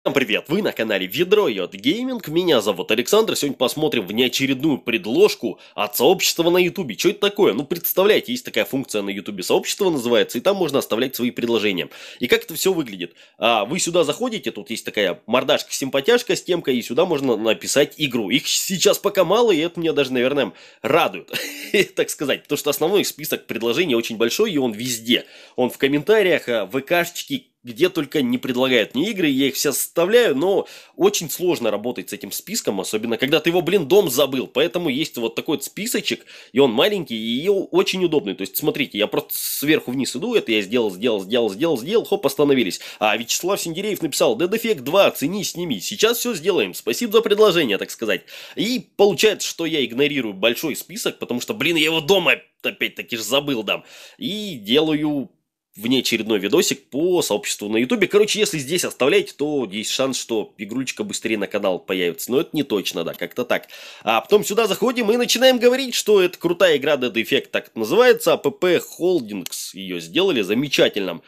Всем привет, вы на канале Ведро Йод Гейминг, меня зовут Александр, сегодня посмотрим внеочередную предложку от сообщества на ютубе. Что это такое? Ну, представляете, есть такая функция на ютубе, сообщество называется, и там можно оставлять свои предложения. И как это все выглядит? Вы сюда заходите, тут есть такая мордашка-симпатяшка с темкой, и сюда можно написать игру. Их сейчас пока мало, и это меня даже, наверное, радует, так сказать, потому что основной список предложений очень большой, и он везде. Он в комментариях, ВКшечки, где только не предлагают мне игры, я их все составляю, но очень сложно работать с этим списком, особенно когда ты его, дом забыл, поэтому есть вот такой вот списочек, и он маленький, и очень удобный, то есть, смотрите, я просто сверху вниз иду, это я сделал, хоп, остановились, а Вячеслав Синдереев написал, Dead Effect 2, оцени, сними, сейчас все сделаем, спасибо за предложение, так сказать, и получается, что я игнорирую большой список, потому что, я его дома опять-таки же забыл, и делаю внеочередной видосик по сообществу на ютубе. Короче, если здесь оставляете, то есть шанс, что игрулечка быстрее на канал появится. Но это не точно, как-то так. А потом сюда заходим и начинаем говорить, что это крутая игра Dead Effect, так это называется. АПП Holdings ее сделали замечательным.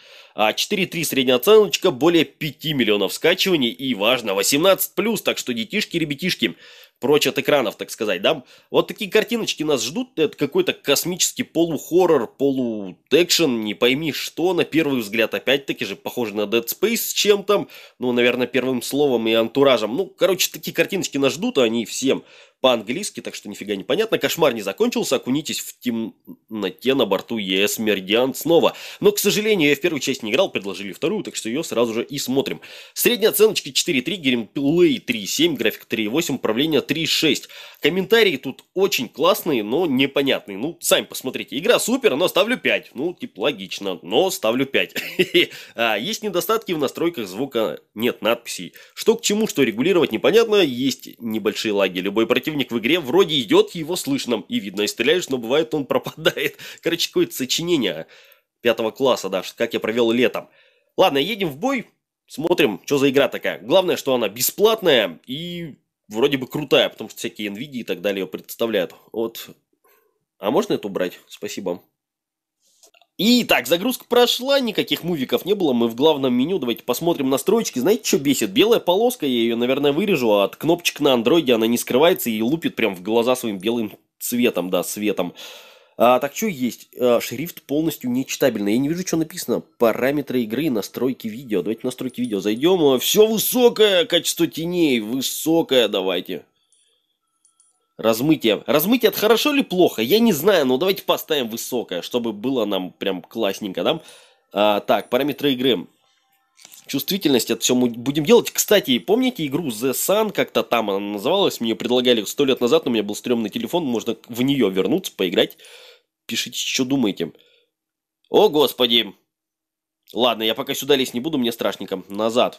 4.3 средняя оценочка, более 5 миллионов скачиваний и, важно, 18+, так что детишки, ребятишки, прочь от экранов, так сказать, Вот такие картиночки нас ждут, это какой-то космический полухоррор, полуэкшен, не пойми что, на первый взгляд, опять-таки же, похоже на Dead Space с чем-то, наверное, первым словом и антуражем. Такие картиночки нас ждут, они всем по-английски, так что нифига не понятно. Кошмар не закончился, окунитесь в темноте на борту ЕС Меридиан снова. Но, к сожалению, я в первую часть не играл, предложили вторую, так что ее сразу же и смотрим. Средняя оценочка 4.3, геймплей 3.7, график 3.8, управление 3.6. Комментарии тут очень классные, но непонятные. Сами посмотрите. Игра супер, но ставлю 5. Логично, но ставлю 5. Есть недостатки в настройках звука, нет надписей. Что к чему, что регулировать непонятно, есть небольшие лаги. Любой противник в игре вроде идет, его слышно и видно, и стреляешь, но бывает он пропадает. Короче, какое-то сочинение 5 класса, как я провел летом. Ладно, едем в бой, смотрим, что за игра такая. Главное, что она бесплатная и вроде бы крутая, потому что всякие NVIDIA и так далее ее представляют. А можно это убрать? Спасибо. И так, загрузка прошла, никаких мувиков не было, мы в главном меню, давайте посмотрим настройки. Знаете, что бесит? Белая полоска, я ее, наверное, вырежу, а от кнопочек на андроиде она не скрывается и лупит прям в глаза своим белым цветом, светом. Так, что есть? Шрифт полностью нечитабельный. Я не вижу, что написано. Параметры игры, настройки видео. Давайте в настройки видео зайдем. Все высокое, качество теней, высокое, давайте. Размытие. Размытие это хорошо или плохо? Я не знаю, но давайте поставим высокое, чтобы было нам прям классненько, так, параметры игры. Чувствительность, это все мы будем делать. Кстати, помните игру The Sun, как-то там она называлась, мне предлагали 100 лет назад, но у меня был стрёмный телефон, можно в нее вернуться, поиграть. Пишите, что думаете. О, господи. Ладно, я пока сюда лезть не буду, мне страшненько. Назад.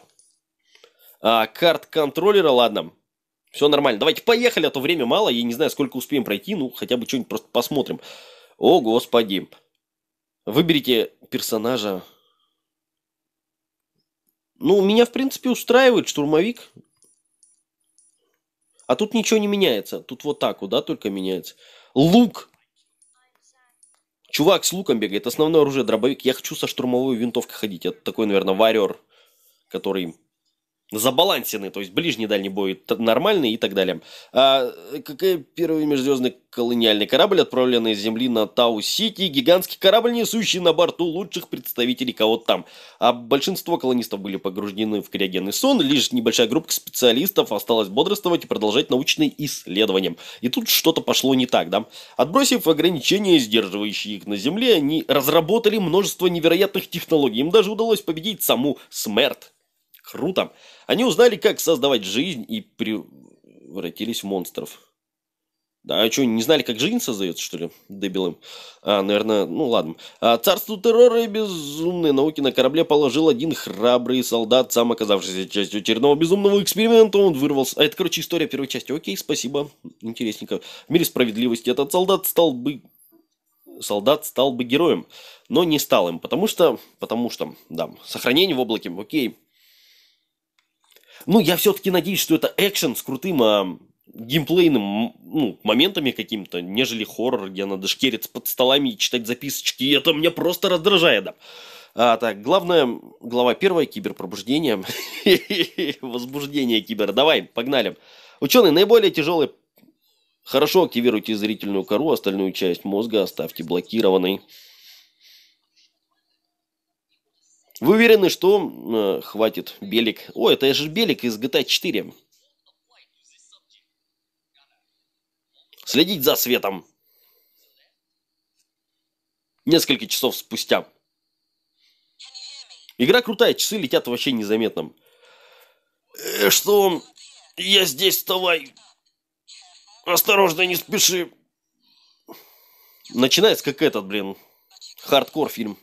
Карт контроллера, ладно. Все нормально. Давайте поехали, а то время мало. Я не знаю, сколько успеем пройти. Хотя бы что-нибудь просто посмотрим. О, господи. Выберите персонажа. Меня, в принципе, устраивает штурмовик. А тут ничего не меняется. Тут вот так вот, только меняется. Лук. Чувак с луком бегает. Основное оружие дробовик. Я хочу со штурмовой винтовкой ходить. Это такой, наверное, варьер, который... забалансенный, то есть ближний дальний бой нормальный и так далее. Какой первый межзвездный колониальный корабль, отправленный из Земли на Тау-Сити, гигантский корабль, несущий на борту лучших представителей кого-то там. Большинство колонистов были погружены в криогенный сон, лишь небольшая группа специалистов осталась бодрствовать и продолжать научные исследования. И тут что-то пошло не так, Отбросив ограничения, сдерживающие их на Земле, они разработали множество невероятных технологий. Им даже удалось победить саму смерть. Круто. Они узнали, как создавать жизнь и превратились в монстров. А что, не знали, как жизнь создается, что ли? Дебилы. Наверное, ладно. Царству террора и безумной науки на корабле положил один храбрый солдат, сам оказавшийся частью очередного безумного эксперимента. Он вырвался. Это, история первой части. Окей, спасибо. Интересненько. В мире справедливости этот солдат стал бы героем, но не стал им, потому что, сохранение в облаке, окей. Я все-таки надеюсь, что это экшен с крутым геймплейным моментами какими-то, нежели хоррор, где надо шкериться под столами и читать записочки. И это меня просто раздражает, Так, глава первая, киберпробуждение. Возбуждение кибер. Давай, погнали. Ученые, наиболее тяжелый. Хорошо активируйте зрительную кору, остальную часть мозга оставьте блокированной. Вы уверены, что... хватит, Белик. О, это же Белик из GTA 4. Следить за светом. Несколько часов спустя. Игра крутая, часы летят вообще незаметно. Что? Я здесь, вставай. Осторожно, не спеши. Начинается как этот, блин, хардкор фильм.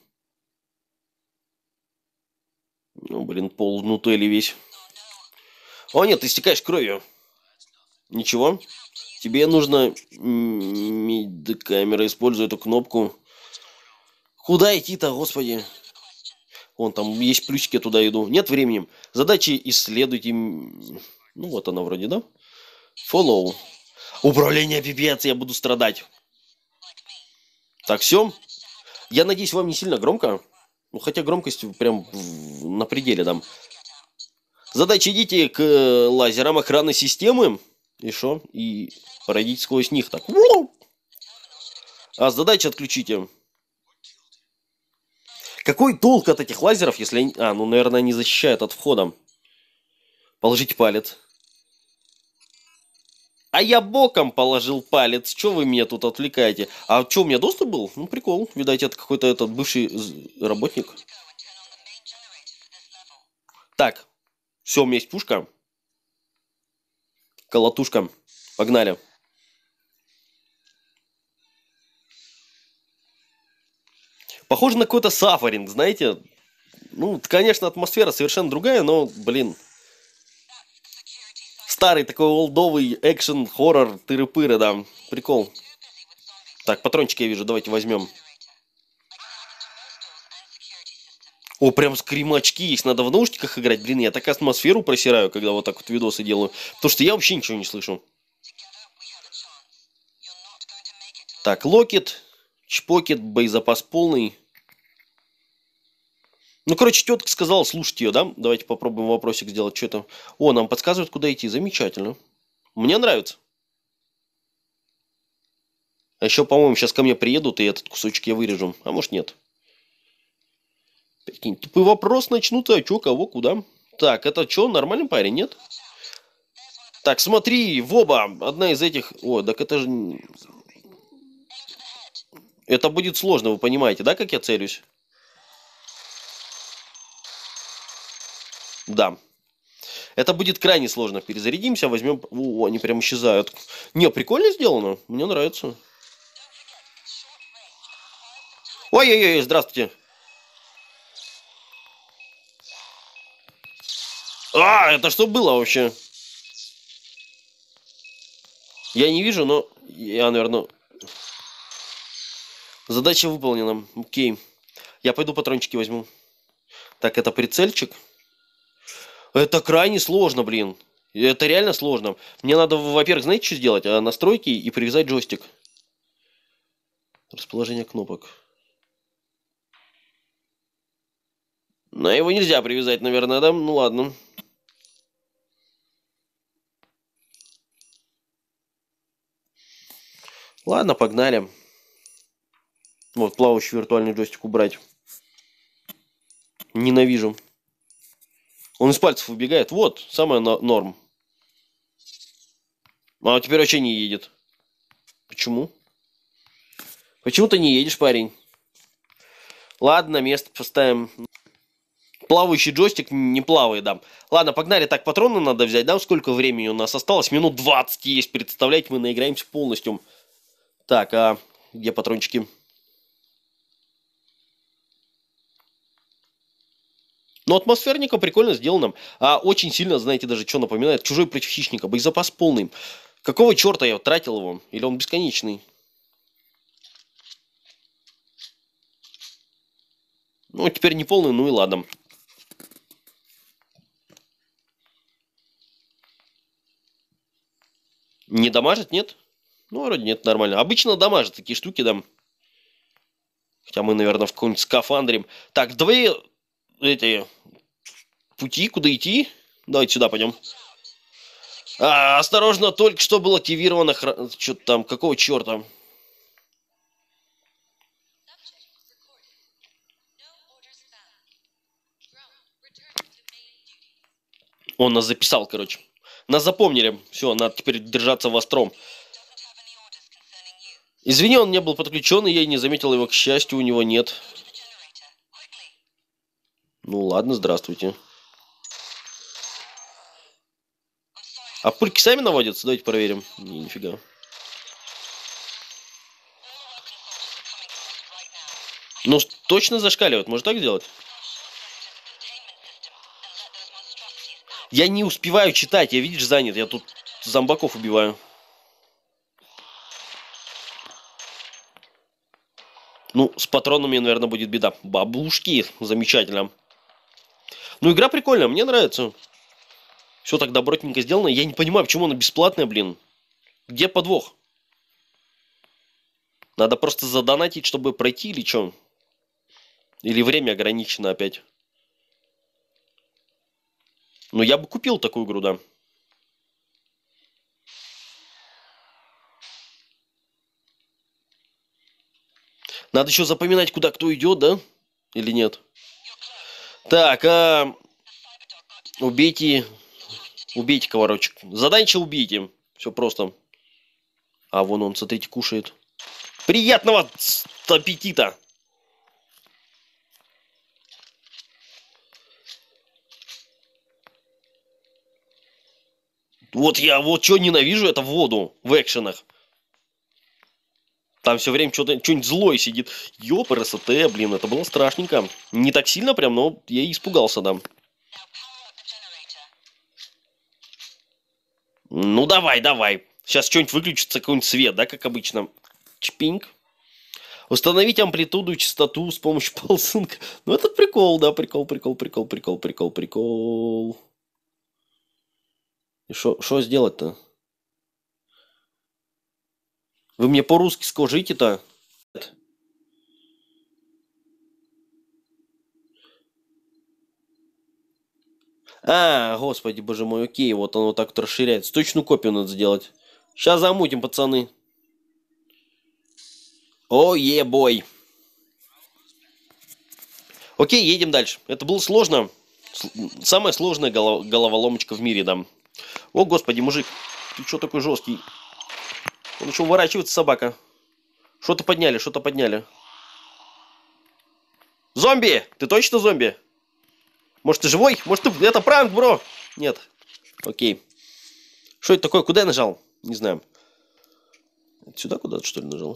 Ну, блин, пол в нутелле весь. О, нет, ты истекаешь кровью. Ничего. Тебе нужно... Камера, используй эту кнопку. Куда идти-то, господи? Вон там есть плюсики, я туда иду. Нет времени. Задачи исследуйте. Ну, вот она вроде, да? Follow. Управление пипец, я буду страдать. Так, все. Я надеюсь, вам не сильно громко. Ну, хотя громкость прям на пределе дам. Задача: идите к лазерам охранной системы. И что? И пройдите сквозь них так. А задача: отключите. Какой толк от этих лазеров, если они... ну, наверное, они защищают от входа. Положите палец. А я боком положил палец. Че вы меня тут отвлекаете? А что, у меня доступ был? Ну, прикол. Видать, это какой-то этот бывший работник. Так. Все, у меня есть пушка. Колотушка. Погнали. Похоже на какой-то сафаринг, знаете. Ну, конечно, атмосфера совершенно другая, но, блин. Старый такой олдовый экшен-хоррор, тыры-пыры, да. Прикол. Так, патрончики я вижу, давайте возьмем. О, прям скримачки есть, надо в наушниках играть. Блин, я так атмосферу просираю, когда вот так вот видосы делаю. Потому что я вообще ничего не слышу. Так, локет, чпокет, боезапас полный. Ну, короче, тетка сказала слушать ее, да? Давайте попробуем вопросик сделать. Что это? О, нам подсказывают, куда идти. Замечательно. Мне нравится. А еще, по-моему, сейчас ко мне приедут, и этот кусочек я вырежу. А может, нет. Прикинь, тупый вопрос начнут, а что, кого, куда? Так, это что, нормальный парень, нет? Так, смотри, в оба. Одна из этих... О, так это же... Это будет сложно, вы понимаете, да, как я целюсь? Да. Это будет крайне сложно. Перезарядимся, возьмем... О, они прям исчезают. Не, прикольно сделано. Мне нравится. Ой-ой-ой, здравствуйте. Это что было вообще? Я не вижу, но... Я, наверное... Задача выполнена. Окей. Я пойду патрончики возьму. Так, это прицельчик. Это крайне сложно, блин. Это реально сложно. Мне надо, во-первых, знаете, что сделать? Настройки и привязать джойстик. Расположение кнопок. Но его нельзя привязать, наверное, да? Ну ладно. Ладно, погнали. Вот, плавающий виртуальный джойстик убрать. Ненавижу. Он из пальцев убегает. Вот, самое норм. А теперь вообще не едет. Почему? Почему ты не едешь, парень? Ладно, место поставим. Плавающий джойстик не плавает, да. Ладно, погнали. Так, патроны надо взять, да? Сколько времени у нас осталось? Минут 20 есть. Представляете, мы наиграемся полностью. Так, а где патрончики? Ну, атмосферника прикольно сделано. Очень сильно, знаете, даже что напоминает. Чужой против хищника. Боезапас полный. Какого черта я тратил его? Или он бесконечный? Ну, теперь не полный, ну и ладно. Не дамажит, нет? Ну, вроде нет, нормально. Обычно дамажат такие штуки, да. Хотя мы, наверное, в каком-нибудь скафандре. Так, давай эти пути, куда идти? Давайте сюда пойдем. Осторожно, только что был активировано... Что-то там, какого черта? Он нас записал, короче. Нас запомнили. Все, надо теперь держаться востром. Извини, он не был подключен, и я не заметил его, к счастью, у него нет. Ну ладно, здравствуйте. А пульки сами наводятся? Давайте проверим. Нифига. Ну, точно зашкаливает. Может так сделать? Я не успеваю читать. Я, видишь, занят. Я тут зомбаков убиваю. Ну, с патронами, наверное, будет беда. Бабушки. Замечательно. Ну, игра прикольная. Мне нравится. Все так добротненько сделано. Я не понимаю, почему она бесплатная, блин. Где подвох? Надо просто задонатить, чтобы пройти, или что? Или время ограничено опять? Ну, я бы купил такую игру, да. Надо еще запоминать, куда кто идет, да? Или нет? Так, убейте... Убейте комарочек. Задача убейте. Все просто. А вон он, смотрите, кушает. Приятного аппетита! Вот я вот что ненавижу, это воду в экшенах. Там все время что-нибудь злое сидит. Ёпрст, блин, это было страшненько. Не так сильно прям, но я испугался, да. Ну давай, давай. Сейчас что-нибудь выключится, какой-нибудь свет, да, как обычно. Чпинг. Установить амплитуду, частоту с помощью ползунка. Ну это прикол, да, прикол. И что сделать-то? Вы мне по-русски скажите-то? Господи, боже мой, окей, вот оно так вот расширяется. Точную копию надо сделать. Сейчас замутим, пацаны. О, бой. Окей, едем дальше. Это было сложно. Самая сложная головоломочка в мире, да. О, господи, мужик. Ты что такой жесткий? Он еще уворачивается, собака. Что-то подняли, что-то подняли. Зомби! Ты точно зомби? Может, ты живой? Может, ты... Это пранк, бро! Нет. Окей. Что это такое? Куда я нажал? Не знаю. Сюда куда-то, что ли, нажал?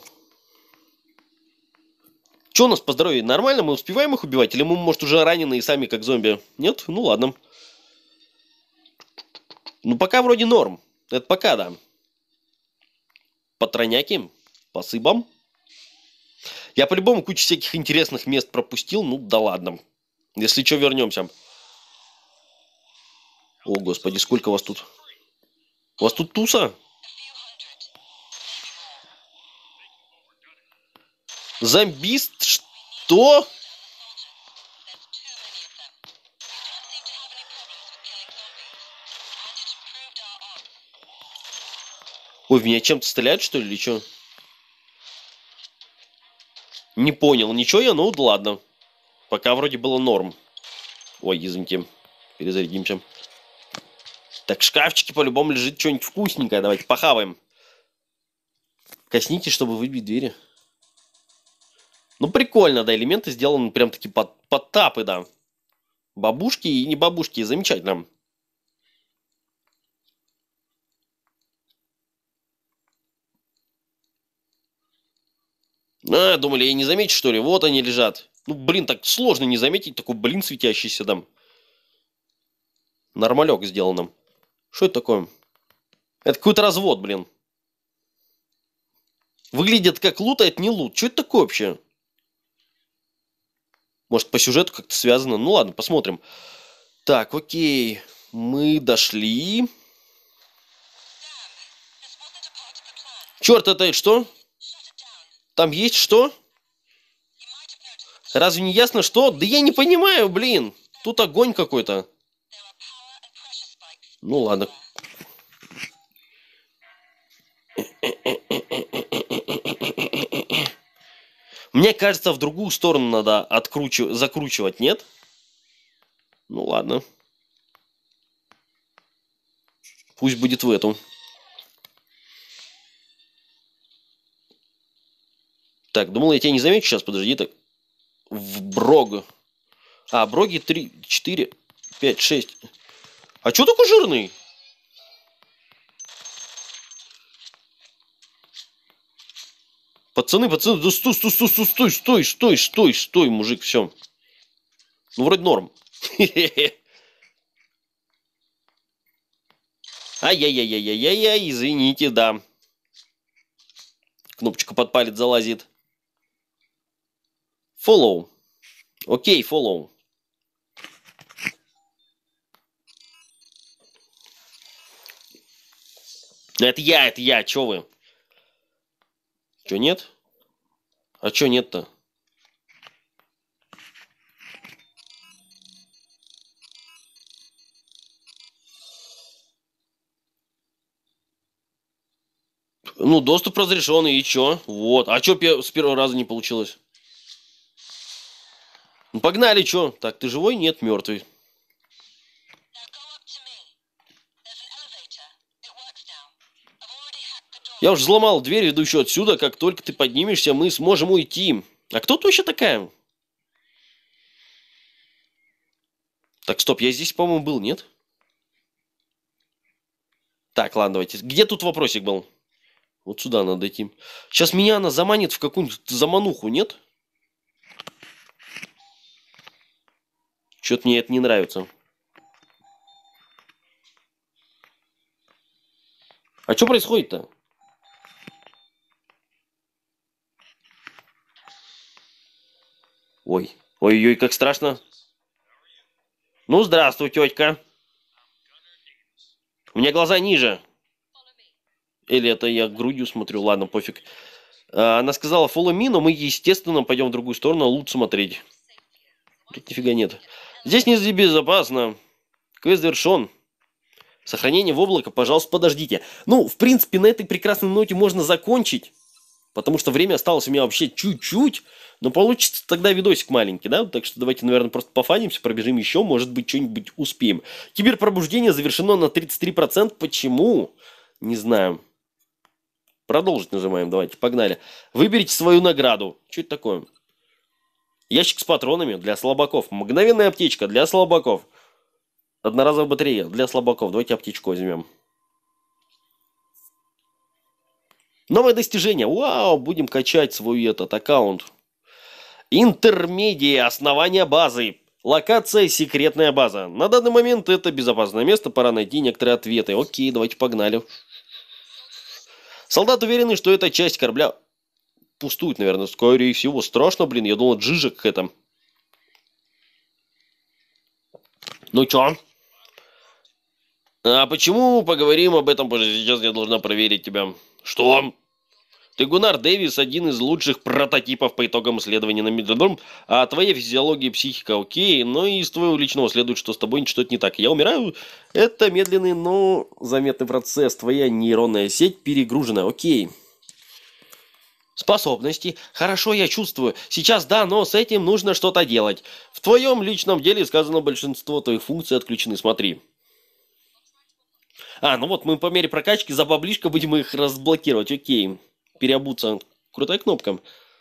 Что у нас по здоровью? Нормально? Мы успеваем их убивать? Или мы, может, уже раненые сами, как зомби? Нет? Ну, ладно. Ну, пока вроде норм. Это пока, да. Патроняки. По сыбам. Я по-любому кучу всяких интересных мест пропустил. Ну, да ладно. Если что, вернемся. О, господи, сколько вас тут? У вас тут туса? Зомбист? Что? Ой, в меня чем-то стреляют, что ли, или что? Не понял, ничего я, ну ладно. Пока вроде было норм. Ой, извините. Перезарядимся. Так, в шкафчике по-любому лежит что-нибудь вкусненькое. Давайте похаваем. Коснитесь, чтобы выбить двери. Ну, прикольно, да, элементы сделаны прям таки под тапы, да. Бабушки и не бабушки, замечательно. Думали, я не замечу, что ли? Вот они лежат. Ну, блин, так сложно не заметить такой, блин, светящийся там. Нормалек сделано. Что это такое? Это какой-то развод, блин. Выглядит как лут, а это не лут. Что это такое вообще? Может, по сюжету как-то связано? Ну, ладно, посмотрим. Так, окей. Мы дошли. Черт, это что? Там есть что? Разве не ясно, что? Да я не понимаю, блин. Тут огонь какой-то. Ну ладно. Мне кажется, в другую сторону надо закручивать, нет? Ну ладно. Пусть будет в эту. Так, думал, я тебя не замечу сейчас, подожди, так. В Брог. А, Броги 3, 4, 5, 6. А чё такой жирный? Пацаны, да стой, мужик, все. Ну, вроде норм. Ай-яй-яй-яй-яй-яй, извините, да. Кнопочка под палец залазит. Follow. Окей, follow. Это я, чё вы? Чё, нет? А чё нет-то? Ну, доступ разрешенный, и чё? Вот. А чё с первого раза не получилось? Ну, погнали, чё? Так, ты живой? Нет, мертвый. Я уже взломал дверь, ведущую отсюда. Как только ты поднимешься, мы сможем уйти. А кто ты вообще такая? Так, стоп, я здесь, по-моему, был, нет? Так, ладно, давайте. Где тут вопросик был? Вот сюда надо идти. Сейчас меня она заманит в какую-нибудь замануху, нет? Что-то мне это не нравится. А что происходит-то? Ой. Ой-ой, как страшно. Ну, здравствуй, тетка. У меня глаза ниже. Или это я грудью смотрю? Ладно, пофиг. Она сказала follow me, но мы, естественно, пойдем в другую сторону, а лучше смотреть. Тут нифига нет. Здесь небезопасно. Квест завершен. Сохранение в облако, пожалуйста, подождите. Ну, в принципе, на этой прекрасной ноте можно закончить. Потому что время осталось у меня вообще чуть-чуть. Но получится тогда видосик маленький, да? Так что давайте, наверное, просто пофанимся, пробежим еще. Может быть, что-нибудь успеем. Киберпробуждение завершено на 33%. Почему? Не знаю. Продолжить нажимаем. Давайте, погнали. Выберите свою награду. Что это такое? Ящик с патронами для слабаков. Мгновенная аптечка для слабаков. Одноразовая батарея для слабаков. Давайте аптечку возьмем. Новое достижение. Вау, будем качать свой этот аккаунт. Интермедия. Основание базы. Локация секретная база. На данный момент это безопасное место. Пора найти некоторые ответы. Окей, давайте погнали. Солдат уверены, что эта часть корабля пустует, наверное. Скорее всего. Страшно, блин. Я думал, Джижик это. Ну чё? А почему поговорим об этом позже? Сейчас я должна проверить тебя. Что? Ты Гуннар Дэвис, один из лучших прототипов по итогам исследования на Мидродром, а твоя физиология и психика окей, но из твоего личного следует, что с тобой что-то не так. Я умираю. Это медленный, но заметный процесс. Твоя нейронная сеть перегружена. Окей. Способности. Хорошо, я чувствую. Сейчас да, но с этим нужно что-то делать. В твоем личном деле сказано, большинство твоих функций отключены. Смотри. Ну вот мы по мере прокачки за баблишко будем их разблокировать. Окей. Переобуться. Крутая кнопка.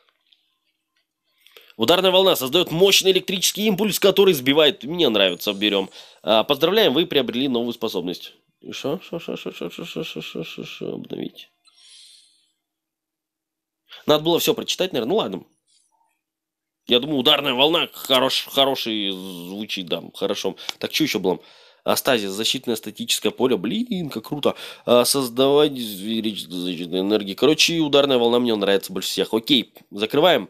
Ударная волна создает мощный электрический импульс, который сбивает. Мне нравится, берем. Поздравляем, вы приобрели новую способность. Что? Обновить. Надо было все прочитать, наверное. Ну ладно. Я думаю, ударная волна хороший звучит, да, хорошо. Так, что еще было? Стазис, защитное статическое поле. Блин, как круто. Создавать защитной энергии. Короче, ударная волна мне нравится больше всех. Окей, закрываем.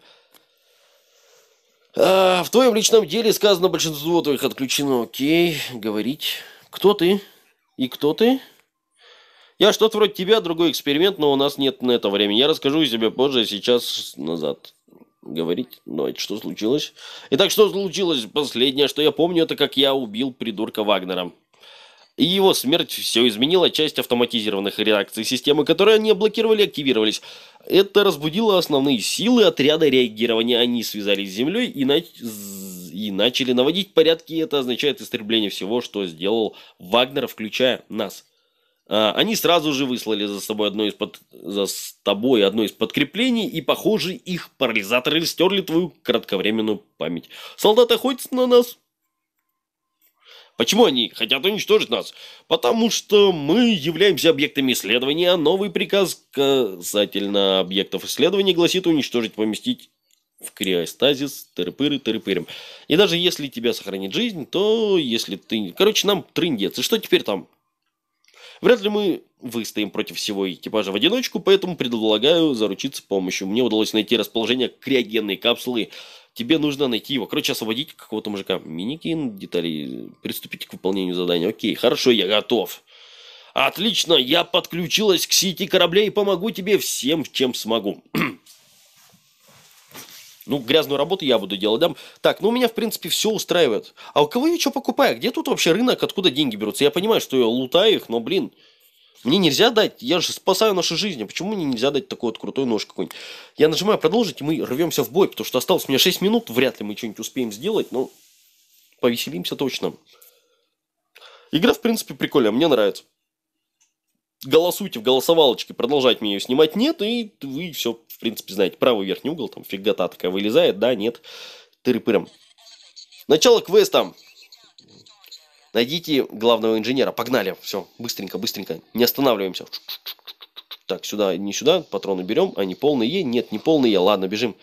В твоем личном деле сказано, большинство твоих отключено. Окей, говорить. Кто ты? И кто ты? Я что-то вроде тебя, другой эксперимент, но у нас нет на это времени. Я расскажу тебе позже, сейчас назад. говорить. Давайте, что случилось? Итак, что случилось? Последнее, что я помню, это как я убил придурка Вагнера. И его смерть все изменила, часть автоматизированных реакций системы, которые они блокировали, активировались. Это разбудило основные силы отряда реагирования. Они связались с землей и начали наводить порядки. Это означает истребление всего, что сделал Вагнер, включая нас. Они сразу же выслали за тобой одно из подкреплений, и, похоже, их парализаторы стерли твою кратковременную память. Солдаты охотятся на нас. Почему они хотят уничтожить нас? Потому что мы являемся объектами исследования, а новый приказ касательно объектов исследования гласит уничтожить, поместить в криостазис, тыры-пыры-тыры-пырем. И даже если тебя сохранит жизнь, то если ты... Короче, нам трындец. И что теперь там? Вряд ли мы выстоим против всего экипажа в одиночку, поэтому предлагаю заручиться помощью. Мне удалось найти расположение криогенной капсулы. Тебе нужно найти его. Короче, освободить какого-то мужика. Миникин, детали. Приступите к выполнению задания. Окей, хорошо, я готов. Отлично, я подключилась к сети корабля и помогу тебе всем, чем смогу. Ну, грязную работу я буду делать, да? Так, ну, меня, в принципе, все устраивает. А у кого я что покупаю? Где тут вообще рынок? Откуда деньги берутся? Я понимаю, что я лутаю их, но, блин, мне нельзя дать. Я же спасаю наши жизни. Почему мне нельзя дать такой вот крутой нож какой-нибудь? Я нажимаю продолжить, и мы рвемся в бой, потому что осталось у меня 6 минут. Вряд ли мы что-нибудь успеем сделать, но повеселимся точно. Игра, в принципе, прикольная. Мне нравится. Голосуйте в голосовалочке, продолжать мне ее снимать, нет, и вы все, в принципе, знаете. Правый верхний угол, там фигота такая вылезает, да, нет, тыры-пырым. Начало квеста. Найдите главного инженера, погнали, все, быстренько, быстренько, не останавливаемся. Так, сюда, не сюда, патроны берем, они полные, нет, не полные, ладно, бежим.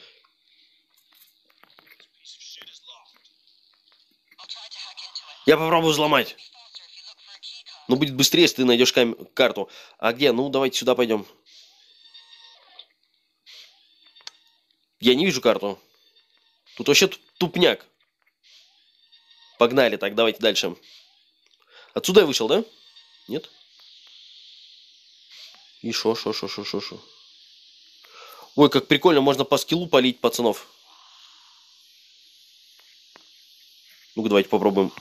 Я попробую взломать. Ну, будет быстрее, если ты найдешь карту. А где? Ну, давайте сюда пойдем. Я не вижу карту. Тут вообще тупняк. Погнали, так, давайте дальше. Отсюда я вышел, да? Нет? И шо. Ой, как прикольно, можно по скиллу полить пацанов. Ну-ка, давайте попробуем.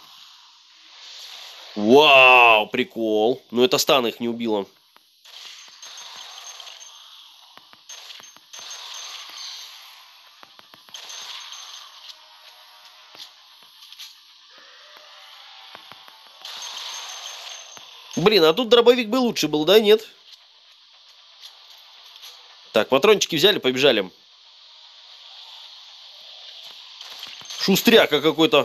Вау, прикол. Ну, это стан их не убило. Блин, а тут дробовик бы лучше был, да, нет? Так, патрончики взяли, побежали. Шустряка какой-то.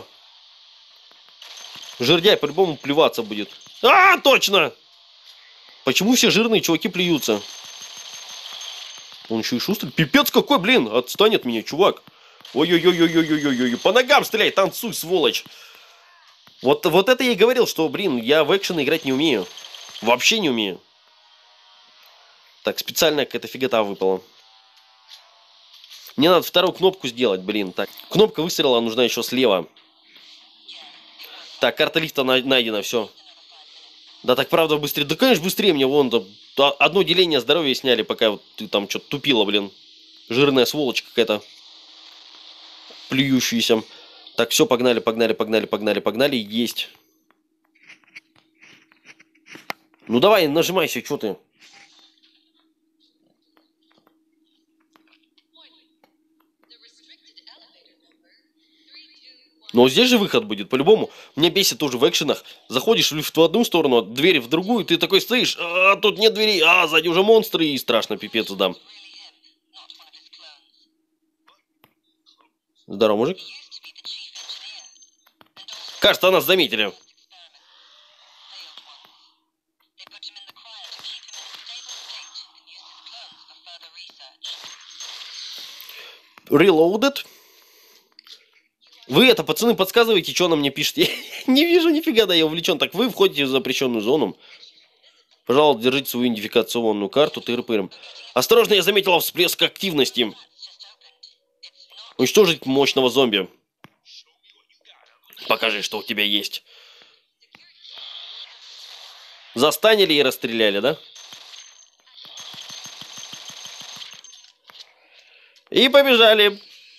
Жирдяй по-любому плеваться будет. А, точно! Почему все жирные чуваки плюются? Он еще и шустрый. Пипец какой, блин! Отстань от меня, чувак. Ой-ой-ой-ой-ой-ой-ой-ой. По ногам стреляй, танцуй, сволочь. Вот это я и говорил, что, блин, я в экшен играть не умею. Вообще не умею. Так, специальная какая-то фигота выпала. Мне надо вторую кнопку сделать, блин. Так, кнопка выстрела нужна еще слева. Так, карта лифта найдена, все. Да так, правда, быстрее. Да, конечно, быстрее мне вон одно деление здоровья сняли, пока вот ты там что-то тупила, блин. Жирная сволочь какая-то. Плюющаяся. Так, все, погнали. Есть. Ну давай, нажимайся, что ты? Но здесь же выход будет, по-любому. Меня бесит тоже в экшенах. Заходишь в лифт в одну сторону, а дверь в другую, ты такой стоишь, а тут нет дверей, а сзади уже монстры, и страшно, пипец, да. Здорово, мужик. Кажется, нас заметили. Reloaded. Вы это, пацаны, подсказываете, что она мне пишет. Я не вижу нифига, да я увлечен. Так вы входите в запрещенную зону. Пожалуйста, держите свою идентификационную карту, тыры-пырым. Осторожно, я заметила всплеск активности. Уничтожить мощного зомби. Покажи, что у тебя есть. Застанили и расстреляли, да? И побежали.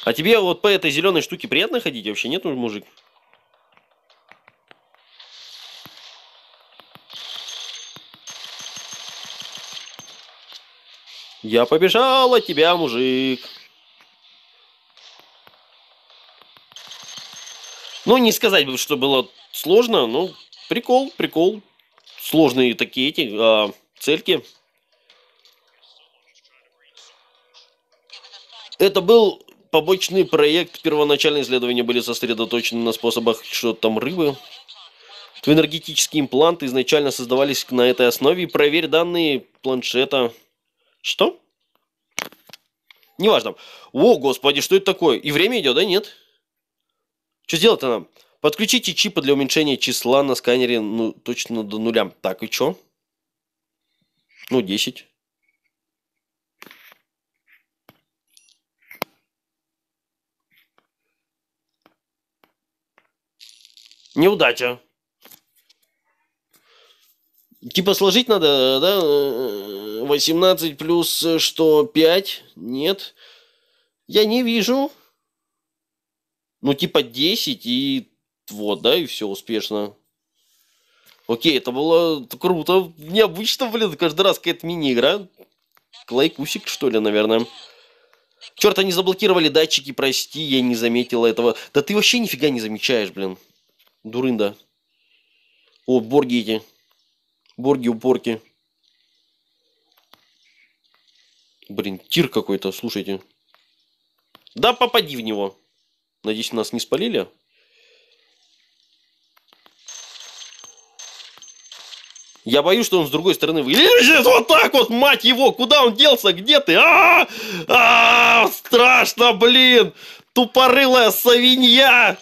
А тебе вот по этой зеленой штуке приятно ходить? Вообще нет, мужик? Я побежал от тебя, мужик. Ну, не сказать бы, что было сложно, но прикол, прикол. Сложные такие эти цельки. Это был побочный проект. Первоначальные исследования были сосредоточены на способах что там рыбы. Твои энергетические импланты изначально создавались на этой основе. Проверь данные планшета. Что? Неважно. О, господи, что это такое? И время идет, да, нет? Что сделать-то нам? Подключите чипы для уменьшения числа на сканере, ну, точно до нуля. Так, и что? Ну, 10. Неудача. Типа сложить надо, да? 18 плюс что, 5? Нет. Я не вижу. Ну, типа 10 и вот, да, и все успешно. Окей, это было круто. Необычно, блин, каждый раз какая-то мини-игра. Лайкусик, что ли, наверное. Черт, они заблокировали датчики, прости, я не заметила этого. Да ты вообще нифига не замечаешь, блин. Дурында. О, борги эти. Борги-упорки. Блин, тир какой-то, слушайте. Да попади в него. Надеюсь, нас не спалили. Я боюсь, что он с другой стороны вылезет вот так вот, мать его! Куда он делся? Где ты? Страшно, блин! Тупорылая свинья!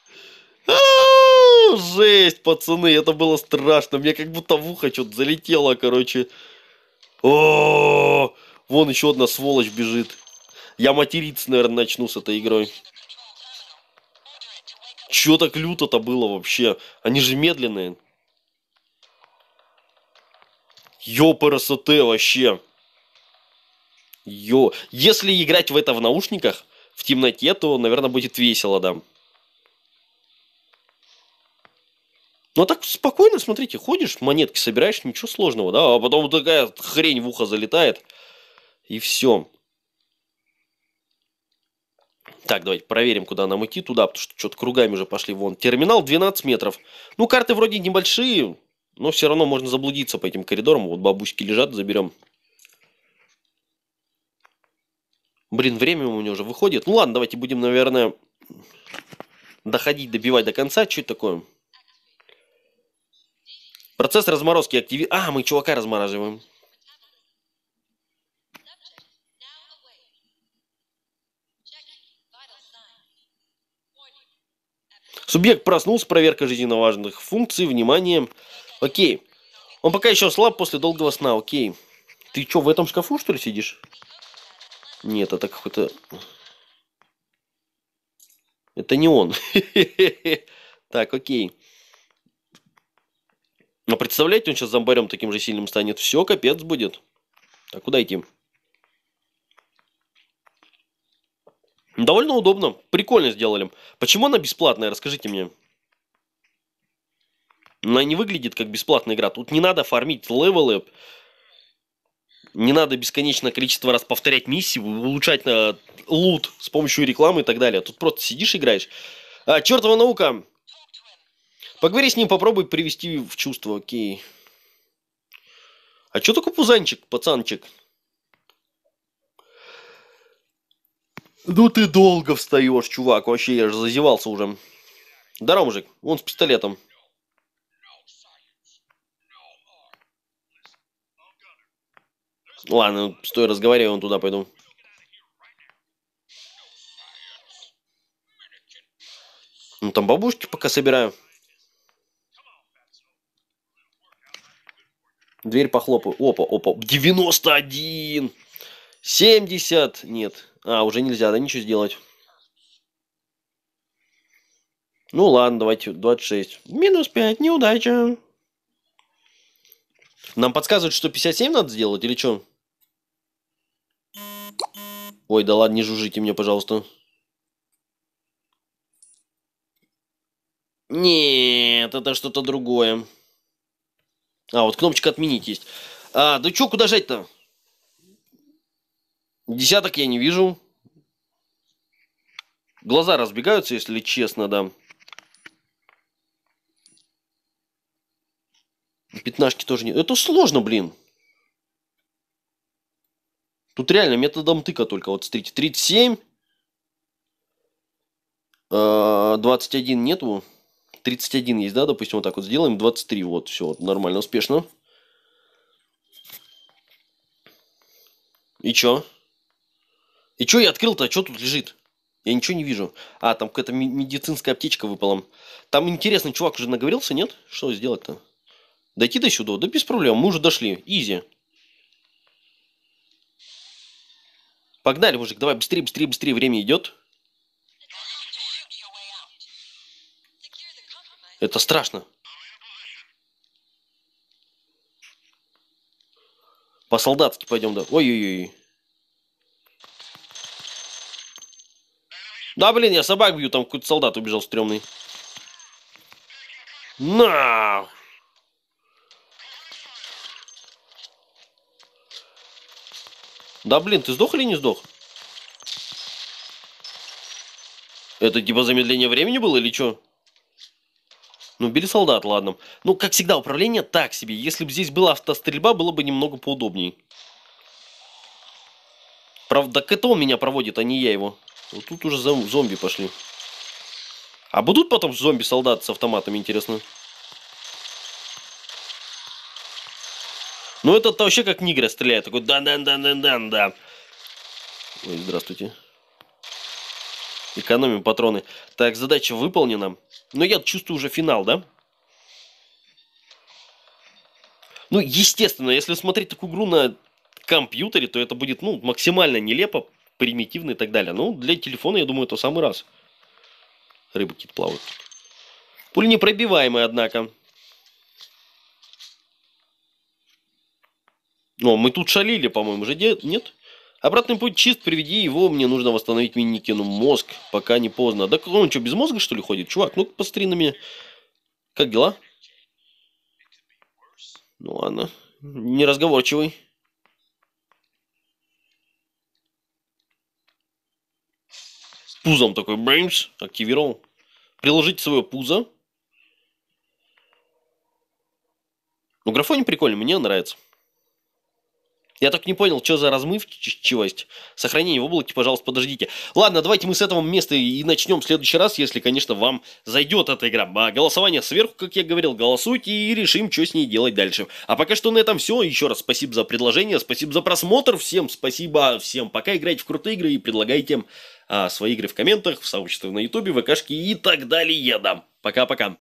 Жесть, пацаны, это было страшно. Мне как будто в ухо что-то залетело, короче. О, вон еще одна сволочь бежит. Я материться, наверное, начну с этой игрой. Чё так люто-то было вообще? Они же медленные. Ёпрст вообще. Если играть в это в наушниках, в темноте, то, наверное, будет весело, да. Ну, а так спокойно, смотрите, ходишь, монетки собираешь, ничего сложного, да, а потом такая хрень в ухо залетает, и все. Так, давайте проверим, куда нам идти, туда, потому что что-то кругами уже пошли, вон. Терминал 12 метров. Ну, карты вроде небольшие, но все равно можно заблудиться по этим коридорам. Вот бабушки лежат, заберем. Блин, время у меня уже выходит. Ну, ладно, давайте будем, наверное, доходить, добивать до конца. Что это такое? Процесс разморозки активируем. Мы чувака размораживаем. Субъект проснулся, проверка жизненно важных функций, внимание. Окей. Он пока еще слаб после долгого сна, окей. Ты что, в этом шкафу, что ли, сидишь? Нет, это какой-то... Это не он. Так, окей. Но представляете, он сейчас зомбарем таким же сильным станет. Все, капец будет. Так, куда идти? Довольно удобно. Прикольно сделали. Почему она бесплатная? Расскажите мне. Она не выглядит как бесплатная игра. Тут не надо фармить левелы. Не надо бесконечное количество раз повторять миссии, улучшать лут с помощью рекламы и так далее. Тут просто сидишь, играешь. Чертова наука. Поговори с ним, попробуй привести в чувство, окей. А чё такой пузанчик, пацанчик? Ну ты долго встаешь, чувак. Вообще, я же зазевался уже. Здорово, мужик. Вон с пистолетом. Ладно, стой, разговаривай, вон туда пойду. Ну там бабушки пока собираю. Дверь похлопаю. Опа, опа. 91. 70. Нет. Уже нельзя, да, ничего сделать. Ну ладно, давайте 26. Минус 5, неудача. Нам подсказывают, что 57 надо сделать или что? Ой, да ладно, не жужжите мне, пожалуйста. Нет, это что-то другое. А, вот кнопочка отменить есть. А, да чё, куда жать-то? Десяток я не вижу. Глаза разбегаются, если честно, да. Пятнашки тоже нет. Это сложно, блин. Тут реально методом тыка только. Вот смотрите, 37. 21 нету. 31 есть, да, допустим, вот так вот сделаем. 23, вот, все, вот, нормально, успешно. И чё? И чё я открыл-то? А чё тут лежит? Я ничего не вижу. А, там какая-то медицинская аптечка выпала. Там интересный чувак уже наговорился, нет? Что сделать-то? Дойти до сюда? Да без проблем, мы уже дошли. Изи. Погнали, мужик, давай быстрее, быстрее, быстрее, время идет. Это страшно. По-солдатски пойдем, да. Ой-ой-ой. Да, блин, я собак бью, там какой-то солдат убежал стрёмный. На! Да, блин, ты сдох или не сдох? Это типа замедление времени было или что? Ну, бери солдат, ладно. Ну, как всегда, управление так себе. Если бы здесь была автострельба, было бы немного поудобнее. Правда, к этому меня проводит, а не я его. Вот тут уже зомби пошли. А будут потом зомби-солдаты с автоматами, интересно? Ну, этот вообще как нигер стреляет. Такой дан-дан-дан-дан-дан-да. Ой, здравствуйте. Экономим патроны. Так, задача выполнена. Но я чувствую уже финал, да? Ну, естественно, если смотреть такую игру на компьютере, то это будет, ну, максимально нелепо, примитивно и так далее. Ну, для телефона, я думаю, это самый раз. Рыбы какие-то плавают. Пуль непробиваемый, однако. О, мы тут шалили, по-моему, же нет? Обратный путь чист, приведи его, мне нужно восстановить Миникину мозг, пока не поздно. Да он что, без мозга, что ли, ходит? Чувак, ну-ка посмотри на меня. Как дела? Ну ладно, неразговорчивый. Пузом такой, бэмс, активировал. Приложить свое пузо. Ну, графоний прикольный, мне нравится. Я так не понял, что за размывчивость. Сохранение в облаке, пожалуйста, подождите. Ладно, давайте мы с этого места и начнем в следующий раз, если, конечно, вам зайдет эта игра. Голосование сверху, как я говорил, голосуйте и решим, что с ней делать дальше. А пока что на этом все. Еще раз спасибо за предложение, спасибо за просмотр. Всем спасибо, всем пока. Играйте в крутые игры и предлагайте свои игры в комментах, в сообществе на ютубе, ВКшке и так далее. Пока-пока.